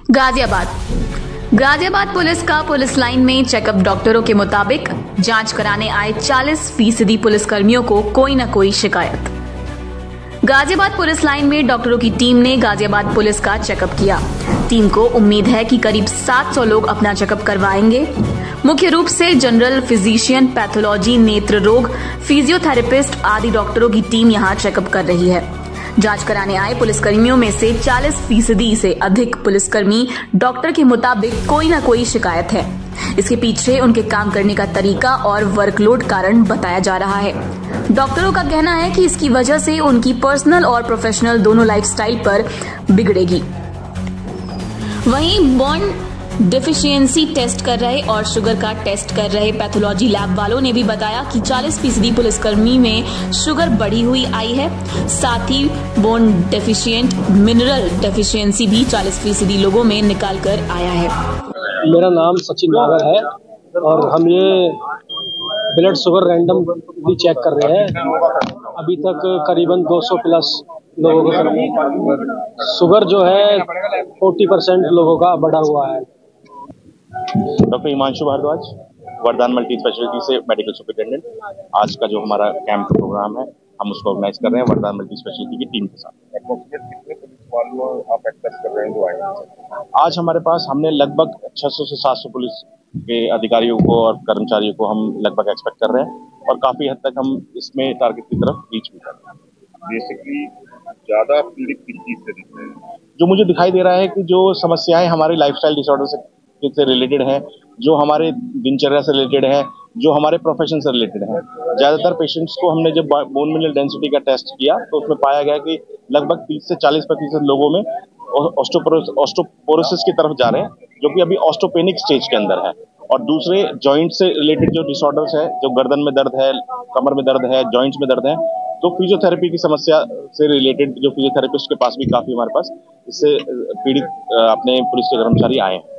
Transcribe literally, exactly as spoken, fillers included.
Ghaziabad Ghaziabad police का police line में checkup. डॉक्टरों के मुताबिक जांच कराने आए चालीस फीसदी पुलिसकर्मियों को कोई न कोई शिकायत। गाजियाबाद पुलिस लाइन में डॉक्टरों की टीम ने गाजियाबाद पुलिस का चेकअप किया। टीम को उम्मीद है कि करीब सात सौ लोग अपना चेकअप करवाएंगे। मुख्य रूप से जनरल फिजिशियन, पैथोलॉजी, नेत्र रोग, फिजियोथेरेपिस्ट आदि डॉक्टरों की टीम यहां चेकअप कर रही है। जांच कराने आए पुलिसकर्मियों में से चालीस फीसदी से अधिक पुलिसकर्मी डॉक्टर के मुताबिक कोई न कोई शिकायत है। इसके पीछे उनके काम करने का तरीका और वर्कलोड कारण बताया जा रहा है। डॉक्टरों का कहना है कि इसकी वजह से उनकी पर्सनल और प्रोफेशनल दोनों लाइफस्टाइल पर बिगड़ेगी। वहीं बोर्न डेफिशिएंसी टेस्ट कर रहे और शुगर का टेस्ट कर रहे पैथोलॉजी लैब वालों ने भी बताया कि चालीस फीसदी पुलिसकर्मी में शुगर बढ़ी हुई आई है। साथ ही बोर्न डेफिशिएंट मिनरल डेफिशिएंसी भी चालीस फीसदी लोगों में निकाल कर आया है। मेरा नाम सचिन नागर है और हम ये ब्लड शुगर रैंडम भी चेक कर रहे हैं। अभी तक करीबन दो सौ प्लस लोगों का शुगर जो है चालीस परसेंट लोगों का बढ़ा हुआ है। Doctor Himanshu Bhardwaj, Vardan multi speciality से मेडिकल सुपरिटेंडेंट। आज का जो हमारा कैंप प्रोग्राम है हम उसको ऑर्गेनाइज कर रहे हैं वरदान मल्टी स्पेशलिटी की टीम के साथ। कितने पुलिस वालों आप एक्सपेक्ट कर रहे हैं जो आए? आज हमारे पास हमने लगभग छह सौ से सात सौ पुलिस के अधिकारियों को और कर्मचारियों को हम लगभग एक्सपेक्ट कर रहे हैं और काफी हद तक हम इसमें टारगेट की तरफ रीच भी कर रहे हैं। बेसिकली ज्यादा पीड़ित किस चीज से दिख रहे हैं? जो मुझे दिखाई दे रहा है कि जो समस्याएं हमारी लाइफस्टाइल डिसऑर्डर से से रिलेटेड है, जो हमारे दिनचर्या से रिलेटेड है, जो हमारे प्रोफेशन से रिलेटेड है। ज्यादातर पेशेंट्स को हमने जब बोन मिनरल डेंसिटी का टेस्ट किया तो उसमें पाया गया कि लगभग तीस से चालीस प्रतिशत लोगों में ऑस्टोपोरोसिस की तरफ जा रहे हैं, जो कि अभी ऑस्टोपेनिक स्टेज के अंदर है। और दूसरे जॉइंट से रिलेटेड जो डिसऑर्डर्स है, जो गर्दन में दर्द है, कमर में दर्द है, जॉइंट्स में दर्द है, तो फिजियोथेरेपी की समस्या से रिलेटेड जो फिजियोथेरेपिस्ट के पास भी काफी हमारे पास इससे पीड़ित अपने पुलिस के कर्मचारी आए हैं।